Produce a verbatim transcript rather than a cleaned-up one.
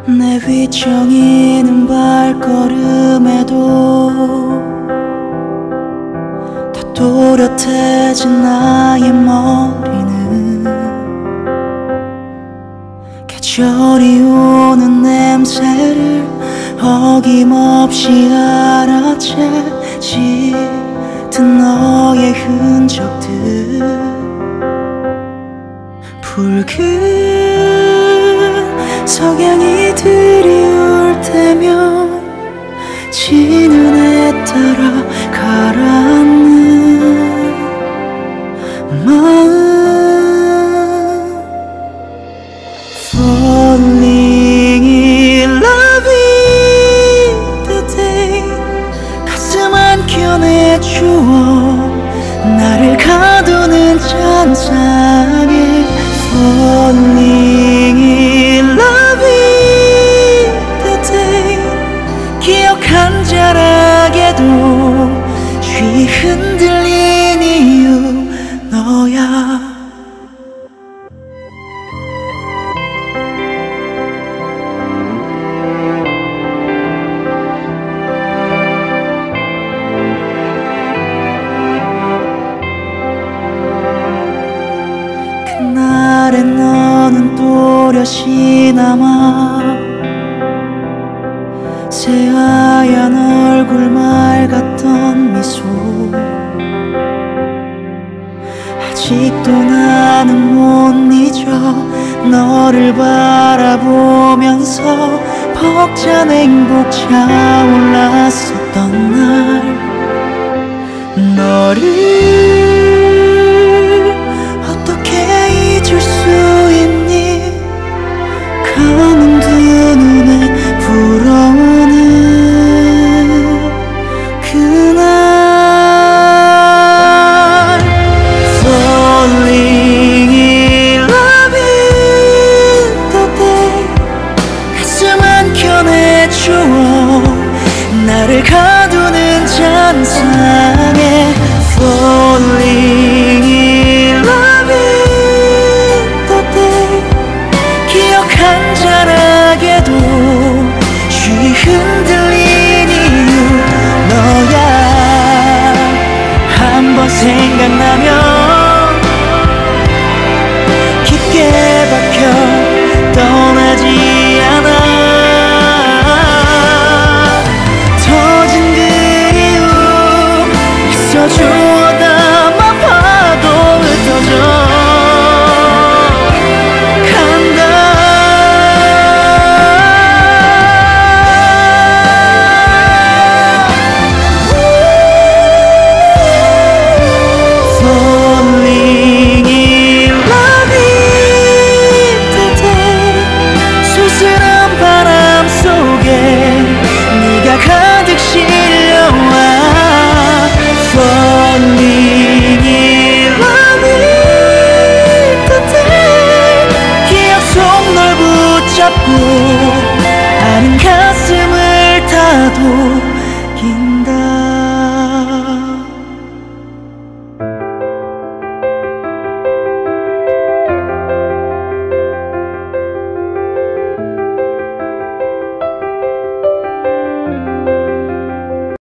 내 휘청이는 발걸음에도 더 또렷해진 나의 머리는 계절이 오는 냄새를 어김없이 알아채 짙은 너의 흔적들 붉은 석양이 들이올 때면 지는 해 따라 가라앉는 마음 Falling in love with the day 가슴 안겨 내 추억 나를 가두는 잔상에 Falling in love with the day 기억한 자라게도 쥐 흔들린 이유 너야 그날의 너는 또렷이 남아 새하얀 얼굴 맑았던 미소 아직도 나는 못 잊어 너를 바라보면서 벅찬 행복 차올랐었던 날 너를 어떻게 잊을 수 있니 감은 두 눈에 불어오는 그날 Falling in love with the day 가슴 안겨 내 추억 나를 가두는 잔상에 Falling in love with the day 기억한 자라게도 쥐 흔들린 이유 너야 한 번 생각나면